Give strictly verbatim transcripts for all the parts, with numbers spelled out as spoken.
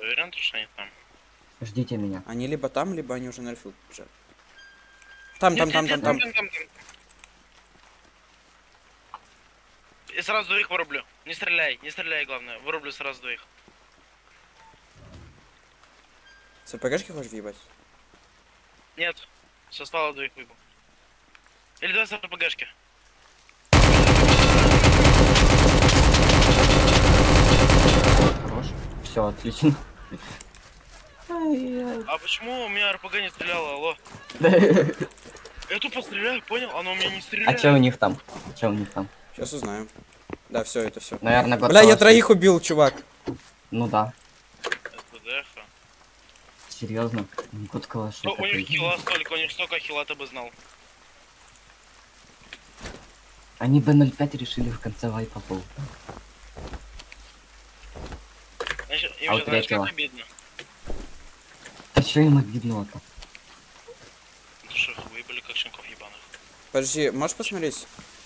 Уверен, что они там? Ждите меня. Они либо там, либо они уже на рефил побежали. Там, там, Нет, там, нет, там, нет, там. там, там, там. И сразу двоих вырублю. Не стреляй, не стреляй, главное. Вырублю сразу двоих. С РПГшки хочешь въебать? Нет. Все стало двоих выбыл. Или давай с РПГшки. Хорош. Все, отлично. А почему у меня РПГ не стреляла, алло? Я тупо стреляю, понял? Оно у меня не А стреляет. че у них там? Че у них там? Сейчас узнаем. Да, все, это все. Наверное, Бля, я готово. троих убил, чувак. Ну да. Это Деха. Серьезно. Год калаши. Ну, у такой. них хила столько, у них столько хила, ты бы знал. Они Б ноль пять решили в конце вайпа пол. Значит, им А у сейчас, знаешь, третьего? как обидно. А че им обидно-то? Потому что их выебали как щенков ебаных. Подожди, можешь посмотреть?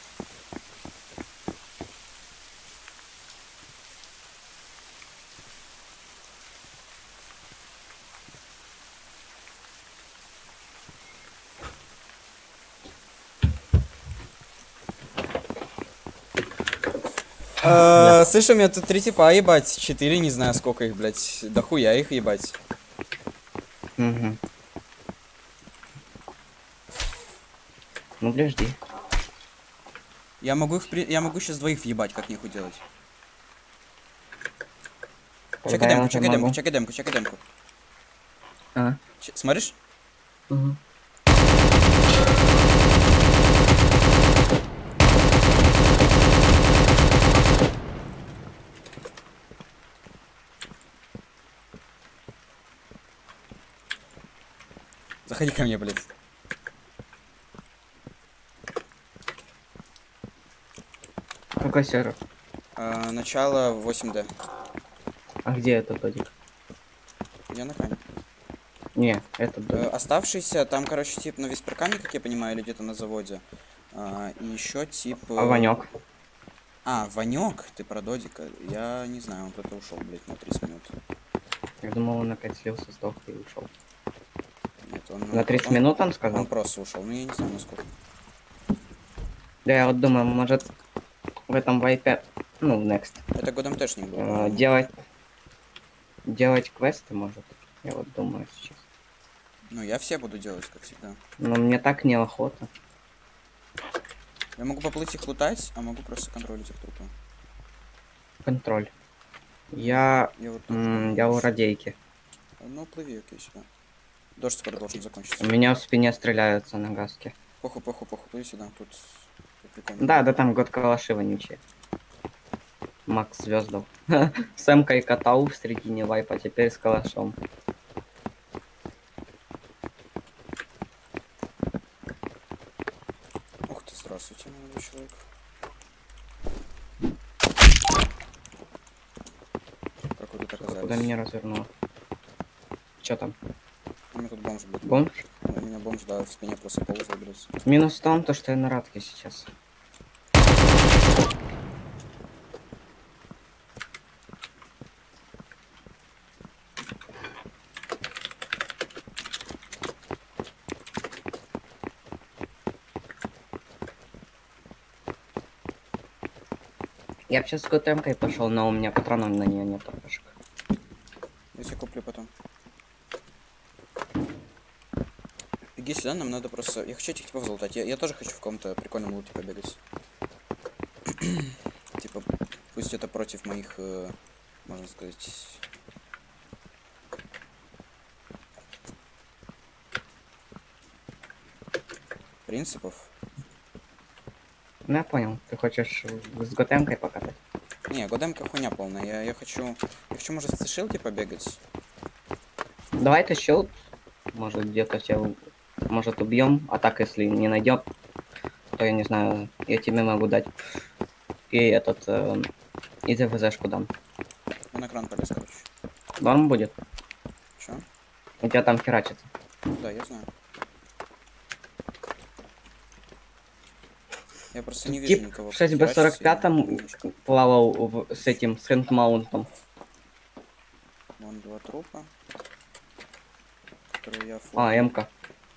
Э, Слышь, у меня тут три типа, ебать, четыре, не знаю сколько их, блять, да хуя их ебать. Угу. Ну, подожди. Я могу их, при- я могу сейчас двоих въебать, как нехуй делать. Тогда Чекай я демку, уже чекай демку, могу. чекай демку, чекай демку. А? Ч- Смотришь? Угу. Заходи ко мне, блядь. Какой сервер? Э, начало восемь дэ. А где этот додик? Я на кране. Не, этот Э, додик. оставшийся, там, короче, тип на висперкаме, как я понимаю, или где-то на заводе. А, и еще тип... э, А Ванек? А, Ванек, ты про Додика. Я не знаю, он кто-то ушел, блядь, на тридцать минут. Я думал, он опять слился, сдох и ушел. Нет, он, На тридцать он- минут он Он сказал? просто ушел, ну я не знаю, насколько. Да, я вот думаю, может в этом вайпе, ну, в Next, Это годом тэшник был. э, по-моему. делать, делать квесты, может. Я вот думаю сейчас. Ну, я все буду делать, как всегда. Но мне так неохота. Я могу поплыть их лутать, а могу просто контролить их трупы. Контроль. Я, Я вот тоже м, думаю, я у что- радейки. Ну, плыви, окей, сюда. Дождь скоро должен закончиться. У меня в спине стреляются на газке. Похуй, похуй, похуй, плыви сюда, тут, тут прикольно. Да, да, там год калаши вонючие. Макс Звездов. С эмкой катал в середине вайпа, теперь с калашом. Ух ты, здравствуйте, молодой человек. Как вы тут оказались? Куда меня развернуло? Чё там? У меня тут бомж, блядь. Бомж? У меня бомж, да, в спине просто ползал, блядь. Минус в том, то, что я на радке сейчас. Я бы сейчас с ГТМ-кой пошел, но у меня патронов на нее нет. Пошек. Я себе куплю потом. Беги сюда, нам надо просто... Я хочу этих типов залутать. Я, я тоже хочу в каком-то прикольном луте побегать. Типа, пусть это против моих, э, можно сказать... принципов. Ну, я понял. Ты хочешь с ГТМ-кой покатать? Не, годемка хуйня полная. Я, я хочу... Я хочу, может, с шилки побегать. Давай ты щелк. Может, где-то тебя... Может, убьем. А так, если не найдем, то я не знаю, я тебе могу дать. И этот... Э, и ДВЗшку дам. Я на кран полез, короче. Норм будет? Чё? У тебя там херачится. Да, я знаю. Я просто не вижу Тип никого. в кто шесть бэ сорок херачится, и пять немножко- плавал в, с этим, с хэндмаунтом. Да, Вон два трупа. Которые я фу. А, М-ка.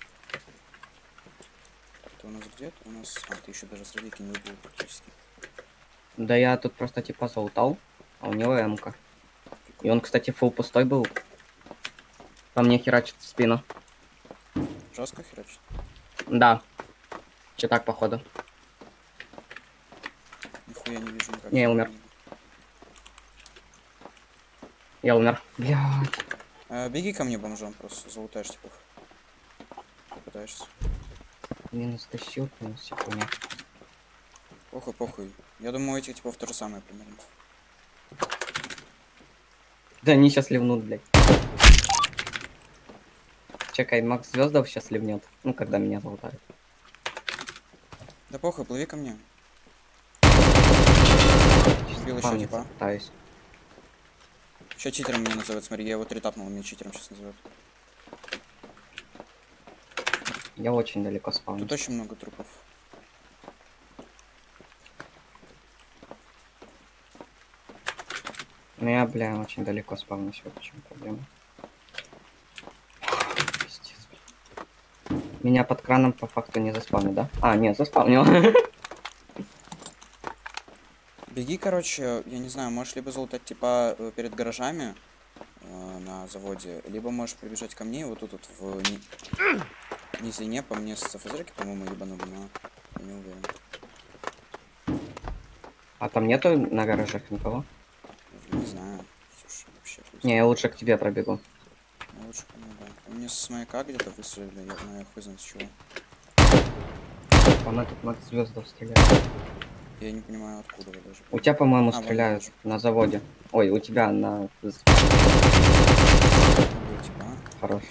Это у нас где-то у нас. А, ты еще даже с радики не убил практически. Да я тут просто типа залутал, а у него М-ка. И он, кстати, фул пустой был. По мне херачит в спину. Жестко херачит. Да. Че так, походу. Нихуя не вижу никак. Не, я умер. Я умер. Блядь. А, беги ко мне, бомжом, просто залутаешь типов. Попытаешься. Минус тащил, минус все хуйня. Похуй, похуй. Я думаю, у этих типов то же самое примерно. Да они сейчас ливнут, блядь. Чекай, Макс Звездов сейчас ливнет. Ну, когда меня залутают. Да похуй, плыви ко мне. Убил еще Спавниться типа. пытаюсь. Еще читером меня называют, смотри, я его тритапнул, меня читером сейчас называют. Я очень далеко Тут спавнюсь. очень много трупов. Ну я, бля, очень далеко спавнюсь, вот в чем проблема. Пиздец, бля. Меня под краном по факту не заспавнил, да? А, нет, заспавнил. Беги, короче, я не знаю, можешь либо залутать типа э, перед гаражами э, на заводе, либо можешь прибежать ко мне вот тут вот в ни... низине по мне с ФЗРки, по-моему, ебанули, но я не уверен. А там нету на гаражах никого? Не знаю. Слушай, вообще. Не, я лучше к тебе пробегу. Я лучше ко мне, да. Мне с маяка где-то выстрелили, я знаю, хуй знает с чего. По мне тут Макс Звездов стреляет. Я не понимаю, откуда вы даже. У тебя, по-моему, А, вон стреляют гараж. на заводе. Ой, у тебя на... Убил, типа, а? Хорош.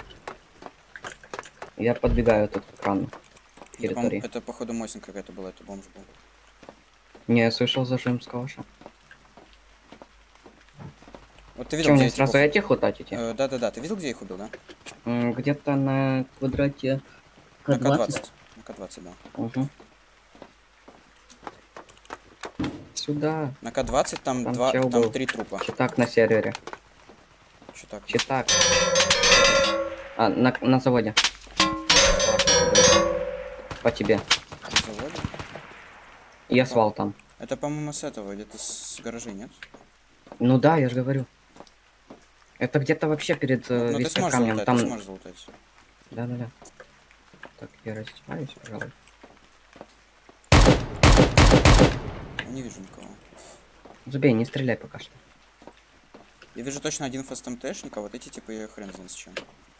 Я подбегаю тут к крану. Это, по- Территории. это, походу, мосин какая-то была, это бомж был. Не, я слышал зажим с калаша. Вот ты видел, Че, где мне я сразу типов- этих вот идти? Э, Да-да-да, ты видел, где я их убил, да? М, Где-то на квадрате На К К двадцать. двадцать. На К двадцать, да. Угу. Сюда. На К двадцать там, Там два, чел там был. три трупа. Читак на сервере. Что так? Читак. А, на, на заводе. По тебе. На заводе? Я свал там. Это, по-моему, с этого, где-то с гаражей, нет? Ну да, я же говорю. Это где-то вообще перед э, Ну ты високой сможешь камнем. залутать, Там... ты сможешь залутать. Да-да-да. Так, я раздеваюсь, пожалуй. Я не вижу никого. Забей, не стреляй пока что. Я вижу точно один ФСТМТшник, а вот эти типа я хрен знает с чем.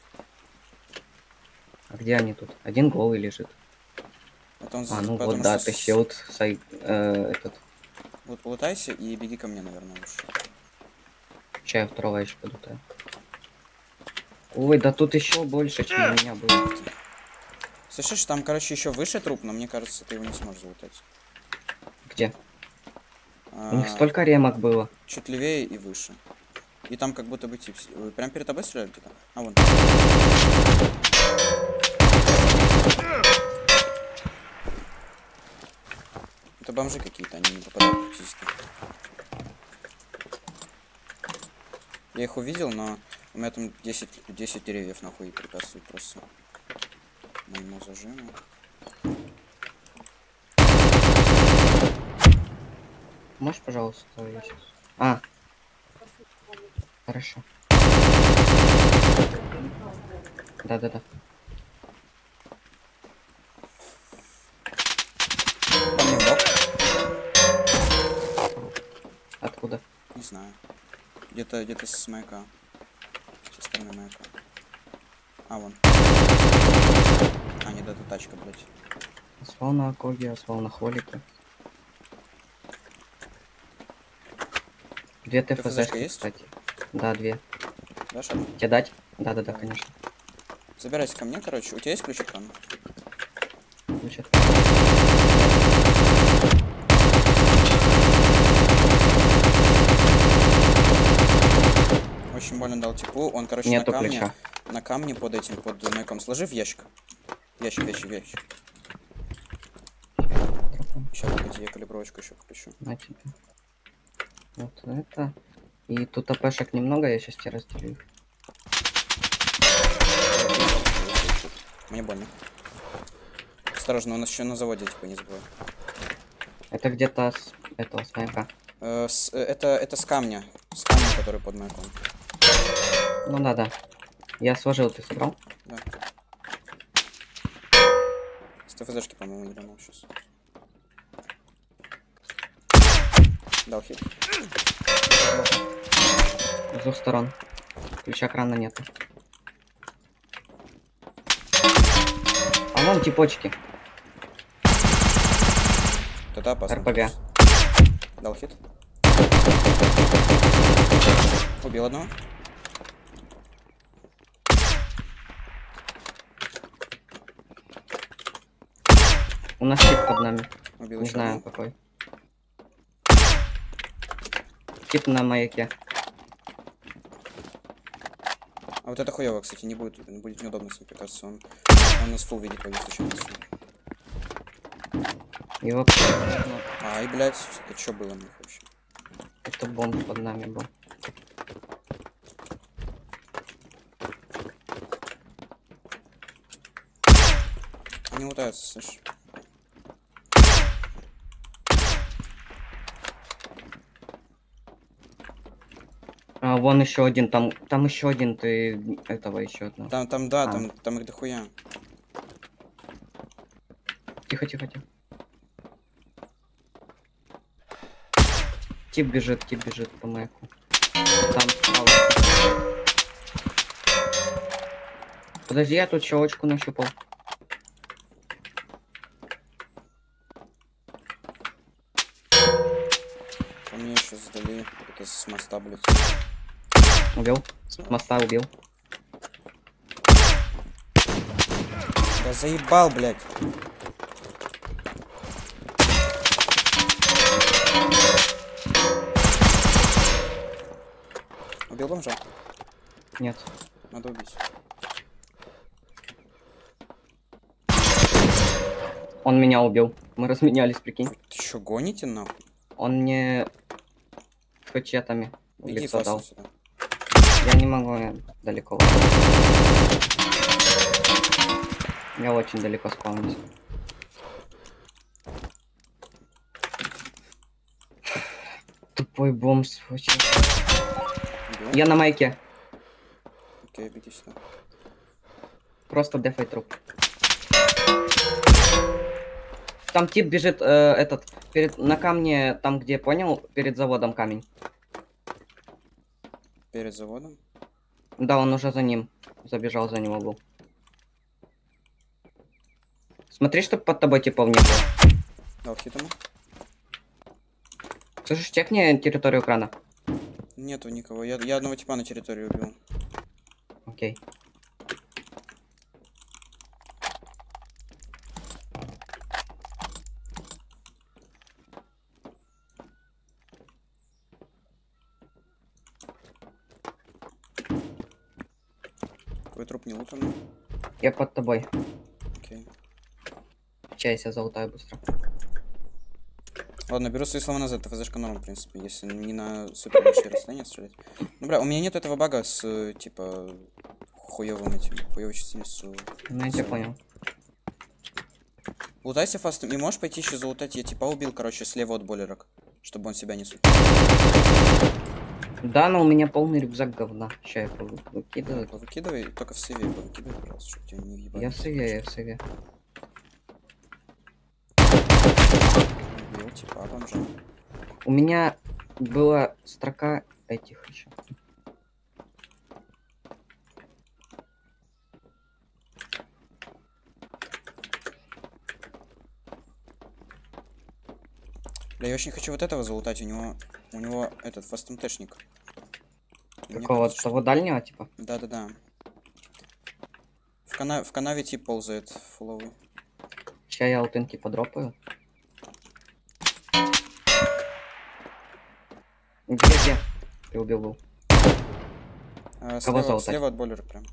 А где они тут? Один голый лежит. Это он А, за- ну потому вот, да, что ты с- щелд, сай... э, этот... Вот полутайся и беги ко мне, наверное, лучше. Чая второго еще подутаю. Ой, да тут еще больше, чем у меня было. Слышишь, там, короче, еще выше труп, но мне кажется, ты его не сможешь залутать. Где? А, У них столько ремок было. Чуть левее и выше. И там как будто бы тип... Вы прям перед тобой стреляли где-то? А, вон. Это бомжи какие-то, они не попадают практически. Я их увидел, но у меня там десять, десять деревьев нахуй препятствуют просто моему зажиму. Можешь, пожалуйста, я сейчас... А. Хорошо. Да-да-да. По мне в бок? Откуда? Не знаю. Где-то где-то с маяка. Со стороны маяка. А, вон. А, нет, это тачка, блядь. Освал на окоге, освал на холике. Две ТФЗшка ТФЗшки, есть? кстати. Да, две. Дашь одну? Тебе дать? Да-да-да, конечно. Забирайся ко мне, короче. У тебя есть ключ от крана? Значит, Очень больно дал типу. Он, короче, нету на камне. ключа. На камне под этим, под маяком. Сложи в ящик. Ящик, ящик, ящик. Сейчас, погоди, я калибровочку еще включу. На тебе. Вот это. И тут АПшек немного, я сейчас тебе разделю их. Мне больно. Осторожно, у нас еще на заводе, типа, не забывай. Это где-то с этого, с маяка. Э, с, э, это, это с камня. С камня, который под маяком. Ну да, да. Я сложил, ты собрал? Да. С ТФЗшки, по-моему, не банал сейчас. Дал хит. С двух сторон. Ключа крана нету. А вон типочки. Это опасно. РПГ. Дал хит. Убил одного. У нас тип под нами. Убил Не еще знаю одного. какой. Тип на маяке. А вот это хуево, кстати, не будет, будет неудобно с ним пытаться. Он, он нас фул видит по если Его... Ай, блядь, это что было нахуй вообще? Это бомб под нами был. Они лутаются, слышишь? А, вон еще один, там, там еще один, ты этого еще одного. Там, там, да, А. там, там их дохуя. Тихо, тихо, тихо. Тип бежит, тип бежит по маяку. Там справа. Подожди, я тут щелочку нащупал. По мне еще сдали это с моста, блядь. Убил. С моста убил. Да заебал, блядь. Убил бомжа? Нет. Надо убить. Он меня убил. Мы разменялись, прикинь. Вы что, гоните нахуй? Он мне хачетами в Иди лицо фастом дал. сюда. Я не могу я далеко. Я очень далеко спавнюсь. Тупой бомж очень. Убил? Я на майке. Окей, беги сюда. Просто дефай труп. Там тип бежит, э, этот, перед, на камне, там где, понял, перед заводом камень. Перед заводом. Да, он уже за ним. Забежал за него был. Смотри, чтоб под тобой типов не было. Дал хит ему. Слышишь, техни территорию крана. Нету никого. Я, я одного типа на территории убил. Окей. Твой труп не лутанный. Я под тобой. Окей. Сейчас я залутаю быстро. Ладно, беру свои слова назад. ТФЗшка норм, в принципе, если не на супер большие расстояния стрелять. Ну, бля, у меня нет этого бага с, типа, хуёвым этим, хуёвой чувствительностью. Ну, я тебя понял. Лутайся фастом. И можешь пойти еще залутать. Я типа убил, короче, слева от бойлерок. Чтобы он себя не сутил. Да, но у меня полный рюкзак говна. Сейчас я вы- выкидываю. Повыкидывай, только в сейве повыкидывай, пожалуйста, чтобы тебя не въебали. Я в сейве, я в сейве. Убил, типа, бомжа. У меня была строка этих еще. Бля, я очень хочу вот этого залутать. У него, у него этот фастмтэшник. Какого того дальнего типа? Да-да-да. В, кана... в канаве тип ползает фуловый. Сейчас я алтынки подропаю. Где, где? Ты убил был. А, Кого слева, залутать? слева от бойлера прям.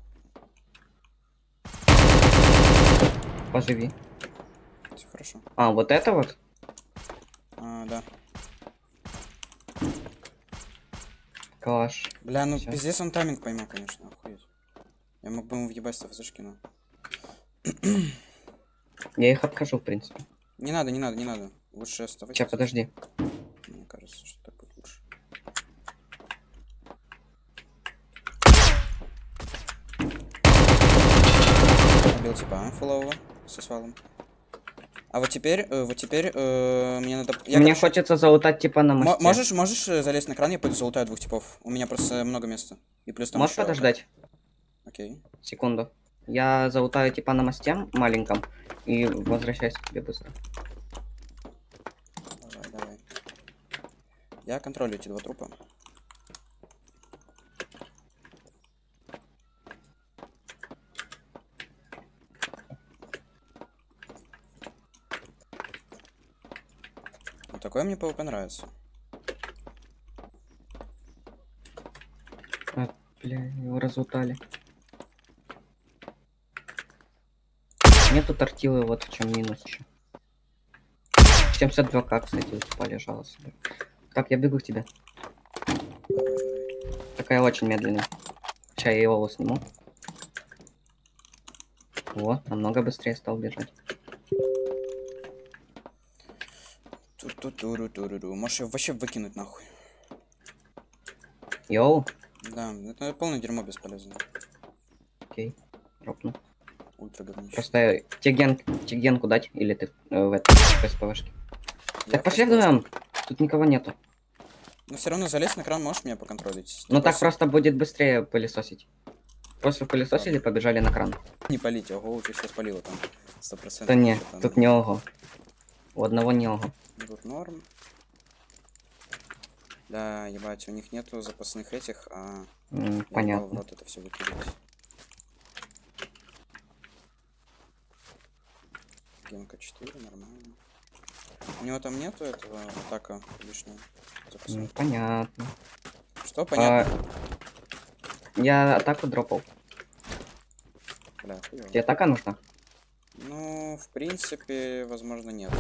Поживи. Все хорошо. А, вот это вот? А, да. Калаш. Бля, ну Всё. пиздец он тайминг поймал, конечно, охуеть. Я мог бы ему въебать с ТФЗшки, но... Я их обхожу, в принципе. Не надо, не надо, не надо. Лучше оставайтесь. Сейчас, подожди. Мне кажется, что так будет лучше. Убил типа фулового со свалом. А вот теперь, э, вот теперь э, мне надо... Я, Мне короче, хочется залутать типа на мо- мосте. можешь, можешь э, залезть на кран, я пойду залутаю двух типов. У меня просто много места. И плюс там Можешь ещё- подождать? Окей. Секунду. Я залутаю типа на мосте маленьком и возвращаюсь к тебе быстро. Давай, давай. Я контролю эти два трупа. Вот такое мне ПВП нравится. А, бля, его разлутали. Нету тортилы, вот в чем минус еще. семьдесят два к, кстати, у типа лежала себе. Так, я бегу к тебе. Такая очень медленная. Сейчас я его сниму. Вот, намного быстрее стал бежать. Ту-ту-туру-туру-ру. Можешь её вообще выкинуть нахуй. Йоу. Да, это полное дерьмо бесполезно. Окей, дропну. Ультра говнище. Просто тебе генку дать? Или ты э, в этой СПВшке? Я Так пошли просто- вдвоем. Тут никого нету. Но все равно залезть на кран можешь меня поконтролить. Ну Ты так просто будет быстрее пылесосить. Просто пылесосили, побежали на кран. не полить, ого, ты сейчас полила там. Сто Да процентов. не, что-то, тут ну, не ого. У одного не ого. Тут норм. Да, ебать, у них нету запасных этих, а М, я ебал понятно. вот это все выкидывать. Генка четыре, нормально. У него там нету этого атака лишнего запасного. М, понятно. Что, понятно? А, я атаку дропал. Бля, хуёво. Тебе атака нужна? Ну, в принципе, возможно, нет.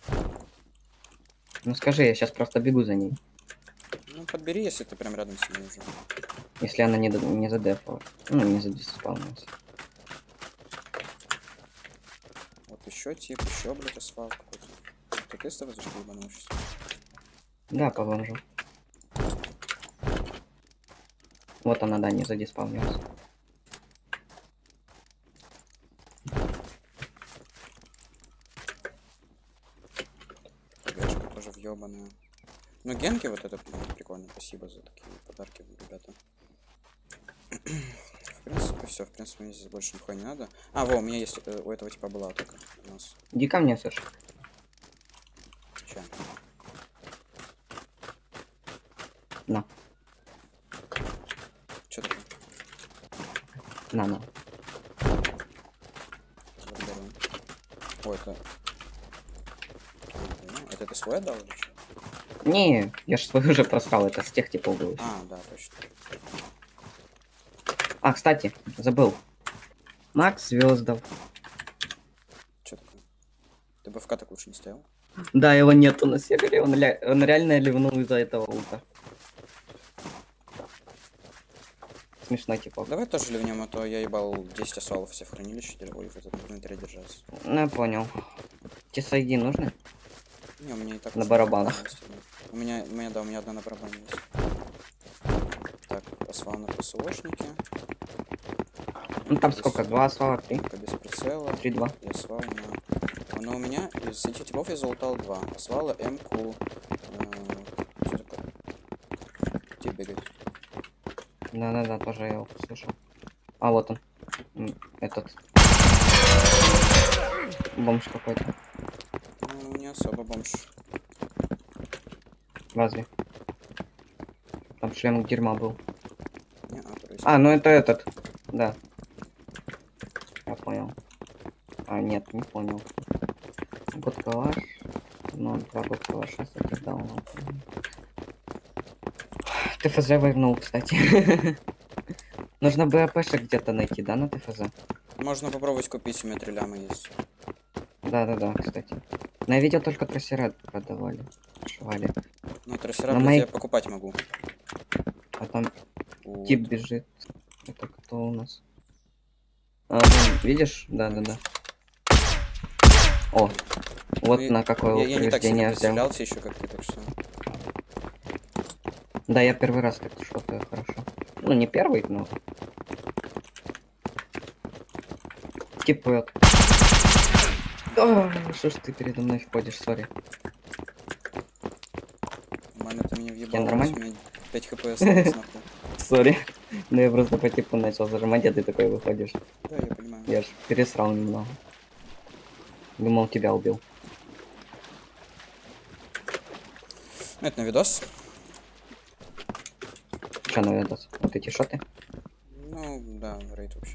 Ну скажи, я сейчас просто бегу за ней. Ну, подбери, если ты прям рядом с ней уже. Если она не, д- не задефала. Ну, не задиспаунилась. Вот еще тип, еще, блядь, асфал какой-то. Ты тестовый зашли ебанулся? Да, по бомжу. Вот она, да, не задиспаунилась. ПГшка тоже въебаная. Ну, генки вот это ну, прикольно. Спасибо за такие подарки, ребята. В принципе, все. В принципе, мне здесь больше нихуя не надо. А, во, у меня есть, э, у этого типа была атака у нас. Иди ко мне, Саш. Ща. На, Чё такое? на, на. Благодарю. О, это... Ну, это ты свой отдал или что? Не, я ж свой уже просрал, это с тех типов было. А, да, точно. А, кстати, забыл. Макс Звездов. Чё такое? Ты бы в так лучше не стоял? Да, его нету на сервере, он, ля- он реально ливнул из-за этого ульта. Смешно, типа. Давай тоже ливнем, а то я ебал десять асфалов все в хранилище, ой, в этот инвентаре держаться. Ну, я понял. Тебе сайди нужны? Не, у меня и так... На уже барабанах. есть одна. У меня, у меня, да, у меня одна на барабане есть. Так, асфал на ПСОшнике. Ну там сколько? Два асфала, три? Только без прицела. Три, два. И асфал на... Но у меня из этих типов я залутал два. Асфала, М-ку. Э, что такое? Где бегать? Да-да-да, тоже я его слышал. А, вот он. М, Этот. Бомж какой-то. Ну, не особо бомж. Разве? Там шлем дерьма был. Не, а, то есть... А, ну это этот. Да. Я понял. А, нет, не понял. Год калаш. Ну, два год калаша, кстати, дал. ТФЗ войнул, кстати. Нужно бы АПшек где-то найти, да, на ТФЗ? Можно попробовать купить, у меня три ляма есть. Да-да-да, кстати. Но я видел, только трассера продавали. Швали. Ну, трассера, На блядь, моей- я покупать могу. А там Вот. тип бежит. Это кто у нас? А, вон, видишь? Да-да-да. О, вот Ну, на какое Я, я не так сильно упреждение взял. пристрелялся еще, как ты, так что... Да, я первый раз так что-то хорошо. Ну, не первый, но... Тип вот. А, что ж ты передо мной ходишь, сори. Нормально, ты меня въебал, нормально? у меня пять хп осталось, нахуй. Сори. Ну я просто по типу начал зажимать, а ты такой выходишь. Да, я понимаю. Я ж пересрал немного. Думал, тебя убил. Ну, это на видос. Что на видос? Вот эти шоты? Ну, да, рейд вообще.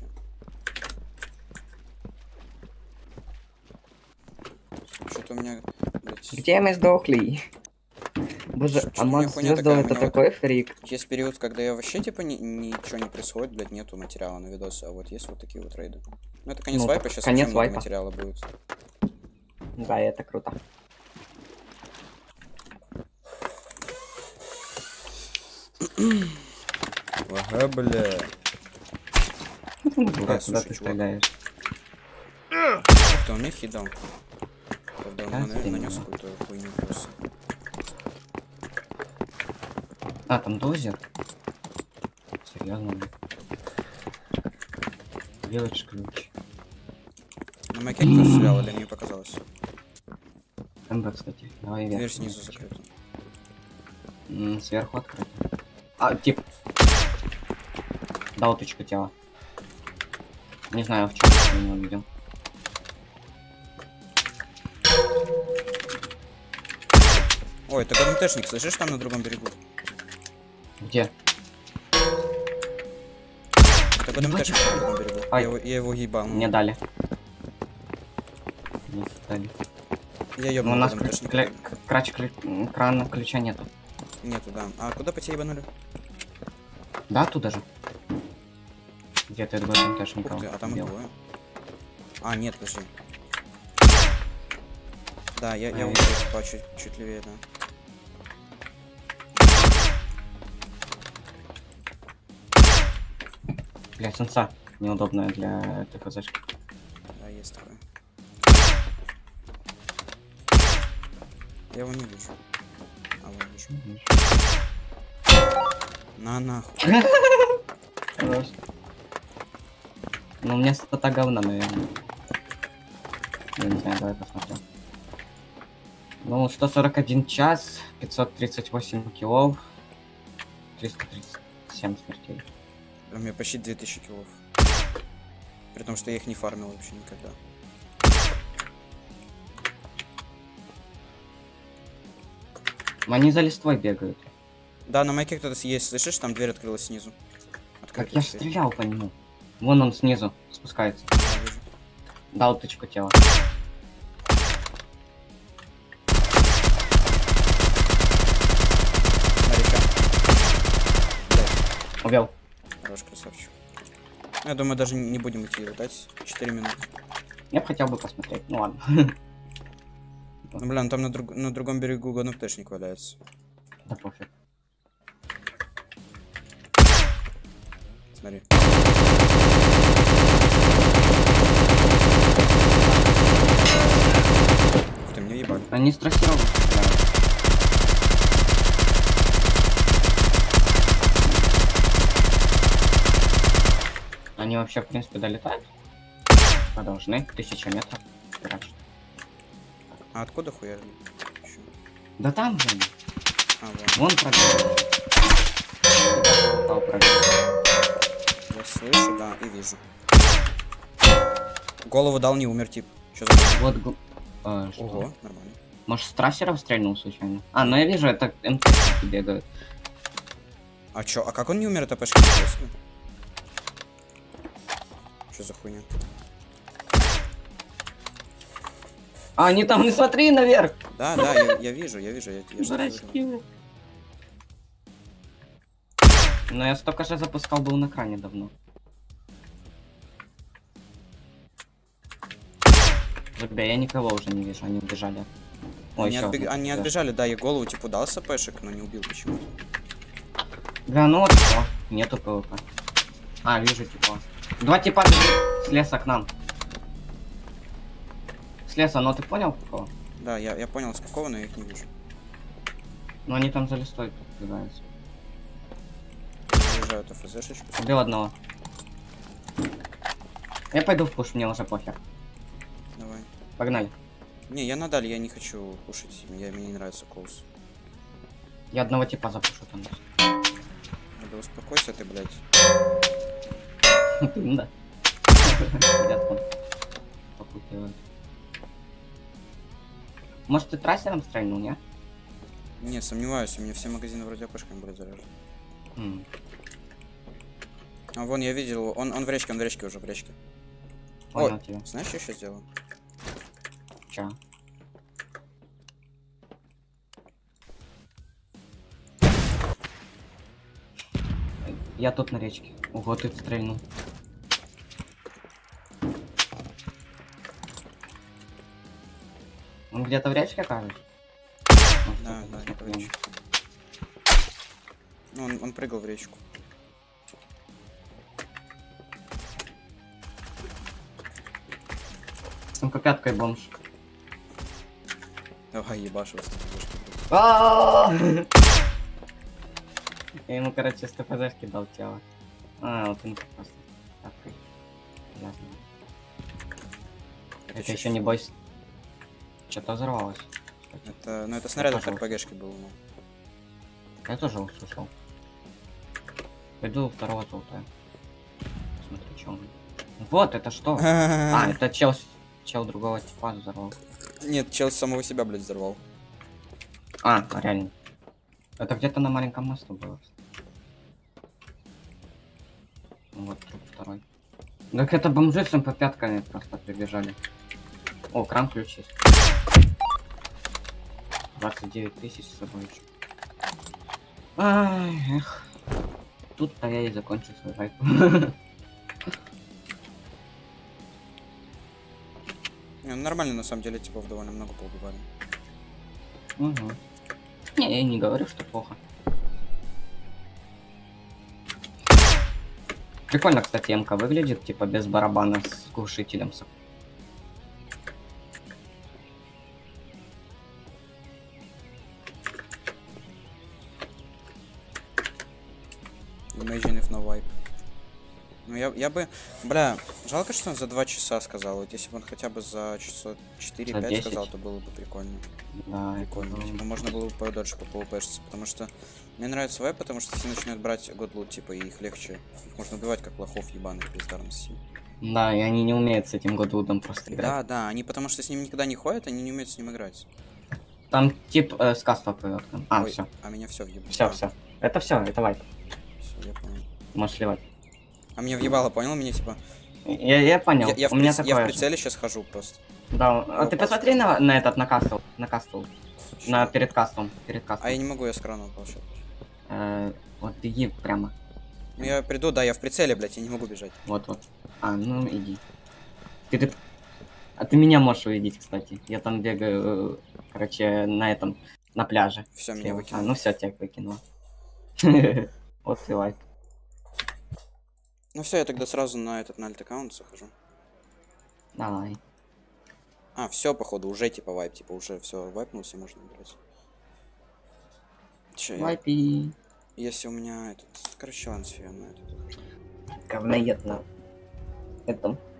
Что-то у меня, блядь, Где мы сдохли? Боже, Что-то а у меня Макс хуйня Звездов такая, у это меня вот- такой фрик. есть период, когда я вообще, типа, ни- ничего не происходит, блядь, нету материала на видосы, а вот есть вот такие вот рейды. Ну, это конец Ну, вайпа, так сейчас конец вообще много вайпа. материала будет. Да, это круто. Ага, бля. Дурак, слушай, куда ты чувак. стреляешь? Кто он мне хит дал? Правда, он Да, на- тебе нанес не какую-то хуйню просто. А, там дозер? Серьезно? Делаешь ключ. На майке кто стрелял или мне показалось? МБ, кстати. Давай вверх. Дверь снизу закрыта. М, Сверху открыто. А, тип. Дал точку тела. Не знаю, в чем я не увидел. Ой, это ГМТшник, слышишь, там на другом берегу? Где? Это ГМТшник на другом берегу. Я Ай. его, я его ебал. Мне дали. Не дали. Я Ну, у ебнул нас ГМТшника. кля- к- крач кля- крана ключа нету. Нету, да. А куда по тебе ебанули? Да, туда же. Где ты этого МТшника Ух ты, а там их убил? двое. А, нет, подожди. Да, я, я Ай. вот здесь по чуть, чуть левее, да. Бля, сенса. Неудобная для ТФЗшки. Да, есть такое. Я его не вижу. А, вон вижу. На нахуй. Хорош. Ну, у меня стата говна, наверное. Я не знаю, давай посмотрим. Ну, сто сорок один час, пятьсот тридцать восемь киллов, триста тридцать семь смертей. У меня почти две тысячи киллов. При том, что я их не фармил вообще никогда. Они за листвой бегают. Да, на майке кто-то есть, слышишь? Там дверь открылась снизу. Как Открыта я ж дверь. стрелял по нему. Вон он снизу спускается. Я вижу. Дал тычку тела. Моряча. Блядь, Убил. хорош, красавчик. Ну, я думаю, даже не будем идти его дать. четыре минуты. Я бы хотел бы посмотреть. Ну ладно. Ну, блин, там на, друг... на другом берегу ГНПшник валяется. Да пофиг. Смотри. Ух ты, меня ебали. Они с трассировок стреляют. Они вообще, в принципе, долетают? А должны. Тысяча метров. Херачат. А откуда хуя? Ещё? Да там же. они. А, вон. Вон пробил. Попал, пробил. Я слышу, да, и вижу. Голову дал, не умер, тип. Чё за хуйня? Вот гу- а, что? Ого, нормально. Может, с трассеров стрельнул случайно? А, ну я вижу, это МТ бегают. А чё, а как он не умер, это пешка? Что за хуйня? А, они там, не смотри наверх! Да, да, я, я вижу, я вижу, я, я же говорю. Дурачки. Но я столько же запускал, был на кране давно. Бля, я никого уже не вижу, они убежали. Ой, Они, ещё отбег- один, они да. отбежали, да, я голову типа дал сапешек, но не убил почему-то. Бля, ну вот что. Нету ПВП. А, вижу типа. Два типа бежит с леса к нам. С леса, ну ты понял какого? Да, я, я понял, с какого, но я их не вижу. Ну они там за листой подбегаются. Заезжают ФЗшечку. Убил одного. Я пойду в пуш, мне уже похер. Давай. Погнали. Не, я на даль, я не хочу кушать. Я, мне не нравится коус. Я одного типа запушу там. Да успокойся ты, блядь. Да. Сидят там. Попутывают. Может ты трассером стрельнул, не? Не, сомневаюсь, у меня все магазины вроде АПшками были заряжены. М. А вон я видел, он, он в речке, он в речке уже, в речке. Понял Ой, тебя. знаешь, что я сейчас сделаю? Ча. Я тут на речке. Ого, ты стрельнул. Он где-то в речке, кажется? Да, да, я в речке. Ну, он, он прыгал в речку. С эм ка пяткой бомж. Давай, ебашь вас. Я ему, короче, с ТПЗшки дал тело. А, вот он просто. Пяткой. Ясно. Это еще не бойся. Что-то взорвалось. Это, ну это снаряд от Пожалуйста. РПГшки был, ну. Я тоже услышал. Пойду второго золотая. Посмотрю, что он. Вот, это что? А, это чел, чел другого типа взорвал. Нет, чел самого себя, блядь, взорвал. А, реально. Это где-то на маленьком мосту было. Вот, труп второй. Так это бомжи с эм пэ пятками просто прибежали. О, кран ключ есть. двадцать девять тысяч с собой еще. Ай, эх. Тут-то я и закончу свой райд. Не, ну нормально, на самом деле, типов довольно много поубивали. Угу. Не, я не говорю, что плохо. Прикольно, кстати, МК выглядит, типа без барабана с глушителем. Imagine if no wipe. Ну я, я бы... Бля, жалко, что он за два часа сказал. Вот если бы он хотя бы за часа четыре-пять сказал, то было бы прикольно. Да, Прикольно. это... Типа, можно было бы подольше попэшиться, потому что мне нравится вайп, потому что все начинают брать годлут, типа, и их легче. Их можно убивать как лохов ебаных бездарности. Да, и они не умеют с этим годлудом просто играть. Да, да, они потому что с ним никогда не ходят, они не умеют с ним играть. Там тип э, с каста плывет. А, Ой, все. а меня все въебало. Все, все. Это все, это вайп. Все, я понял. Можешь ливать. А меня въебало, понял? Меня типа... Я, я понял. Я, я, в, У меня приц... я в такое же. прицеле сейчас хожу просто. Да, а ты посмотри на, на этот, на кастл. На кастл. Чё? На перед кастом. Перед кастом. А я не могу, я с крана получать. Э, вот беги прямо. Ну я приду, да, я в прицеле, блядь, я не могу бежать. Вот, вот. А, ну иди. Ты, ты... А ты меня можешь увидеть, кстати. Я там бегаю, э, короче, на этом, на пляже. Все, меня Слева. выкинуло. А, ну все, тебя выкинуло. Вот ты лайк. Ну все, я тогда сразу на этот, на альт-аккаунт захожу. Давай. А, все, походу, уже типа вайп, типа уже все вайпнулся, можно играть. Че, я... Вайпи. Если у меня этот... Короче, ладно, все, я на этот. Говноед на этом.